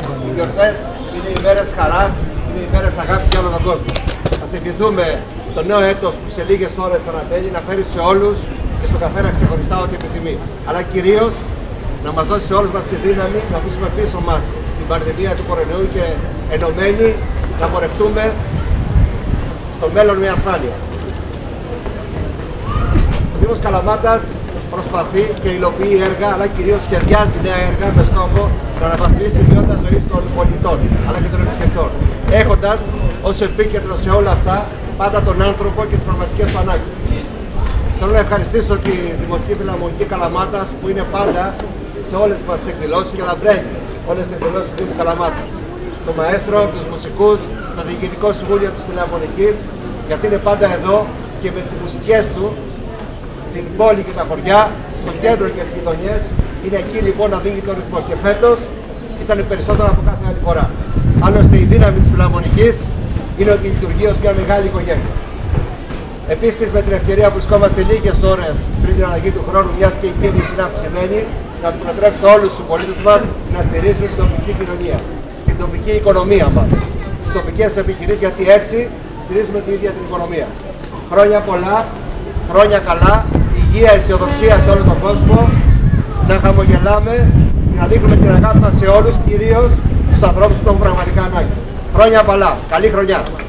Οι γιορτές είναι οι μέρες χαράς, είναι οι μέρες αγάπης για όλο τον κόσμο. Ας ευχηθούμε το νέο έτος που σε λίγες ώρες ανατέλει να φέρει σε όλους και στον καθένα ξεχωριστά ό,τι επιθυμεί. Αλλά κυρίως να μας δώσει σε όλους μας τη δύναμη να αφήσουμε πίσω μας την πανδημία του κορονοϊού και ενωμένοι να πορευτούμε στο μέλλον με ασφάλεια. Ο Δήμος Καλαμάτας προσπαθεί και υλοποιεί έργα, αλλά κυρίως σχεδιάζει νέα έργα με στόχο να αναβαθμίσει τη ποιότητα ζωής των πολιτών, αλλά και των επισκεπτών. Έχοντας ως επίκεντρο σε όλα αυτά πάντα τον άνθρωπο και τις πραγματικές του ανάγκες. Θέλω να ευχαριστήσω τη Δημοτική Φιλαρμονική Καλαμάτας που είναι πάντα σε όλες μας τις εκδηλώσεις και λαμπραίνει όλες τις εκδηλώσεις του Δήμου Καλαμάτας. Το μαέστρο, τους μουσικούς, το Διοικητικό Συμβούλιο της Φιλαρμονικής, γιατί είναι πάντα εδώ και με τις μουσικές του στην πόλη και τα χωριά, στο κέντρο και τις γειτονιές. Είναι εκεί λοιπόν να δίνει τον ρυθμό και φέτος ήταν περισσότερο από κάθε άλλη φορά. Άλλωστε η δύναμη της Φιλαρμονικής είναι ότι λειτουργεί ως μια μεγάλη οικογένεια. Επίσης με την ευκαιρία που βρισκόμαστε λίγες ώρες πριν την αλλαγή του χρόνου, μιας και η κίνηση είναι αυξημένη, να προτρέψω όλους τους πολίτες μας να στηρίζουν την τοπική κοινωνία, την τοπική οικονομία μάλλον, τις τοπικές επιχειρήσεις, γιατί έτσι στηρίζουμε την ίδια την οικονομία. Χρόνια πολλά, χρόνια καλά, υγεία, αισιοδοξία σε όλο τον κόσμο, να χαμογελάμε και να δείχνουμε την αγάπη μας σε όλους, κυρίως στους ανθρώπους που έχουν πραγματικά ανάγκη. Χρόνια πολλά, καλή χρονιά!